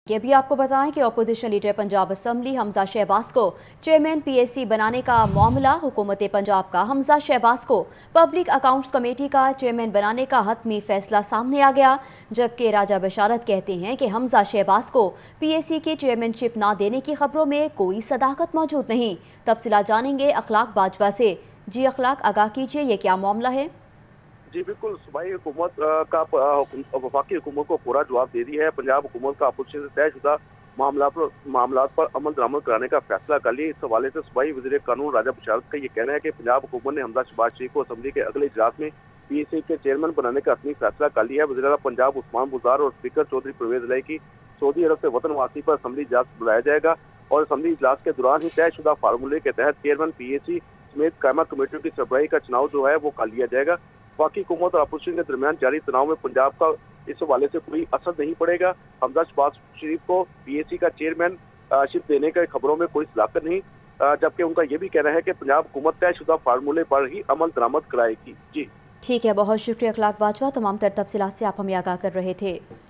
ये भी आपको बताएं कि opposition leader Punjab assembly Hamza Shahbaz को चेयरमैन PAC बनाने का मामला हुकूमत पंजाब का हमजा शहबाज को पब्लिक अकाउंट्स कमेटी का चेयरमैन बनाने का हतमी फैसला सामने आ गया, जबकि राजा बशारत कहते हैं कि हमजा शहबाज को PAC की चेयरमैनशिप ना देने की खबरों में कोई सदाकत मौजूद नहीं। तफसीलात जानेंगे अखलाक बाजवा से। जी अखलाक, आगाह कीजिए, ये क्या मामला है? जी बिल्कुल, सूबाई हुकूमत का वफाकी हुकूमत को पूरा जवाब दे दिया है। पंजाब हुकूमत का अपोजिशन से तयशुदा मामलात पर अमल दरामद कराने का फैसला कर लिया। इस हवाले से सूबाई वज़ीर कानून राजा बशारत का ये कहना है कि पंजाब हुकूमत ने हमजा शहबाज शरीफ को असम्बली के अगले इजलास में PAC के चेयरमैन बनाने का अपनी फैसला कर लिया है। वज़ीर आला पंजाब उस्मान बुज़दार और स्पीकर चौधरी परवेज इलाही की सऊदी अरब से वतन वापसी पर असम्बली इजलास बुलाया जाएगा और असम्बली इजलास के दौरान ही तयशुदा फार्मूले के तहत चेयरमैन PAC समेत कायमा कमेटियों की सरबराही का चुनाव जो है वो कर लिया जाएगा। वफाकी हुकूमत और अपोजिशन के दरमियान जारी तनाव में पंजाब का इस हवाले से कोई असर नहीं पड़ेगा। हमजा शहबाज शरीफ को PAC का चेयरमैन शिप देने के खबरों में कोई सदाकत नहीं, जबकि उनका ये भी कहना है कि पंजाब हुकूमत तयशुदा फार्मूले पर ही अमल दरामद कराएगी। जी ठीक है, बहुत शुक्रिया अखलाक बाजवा, तमाम तर तफसीलात से आप हमें आगाह कर रहे थे।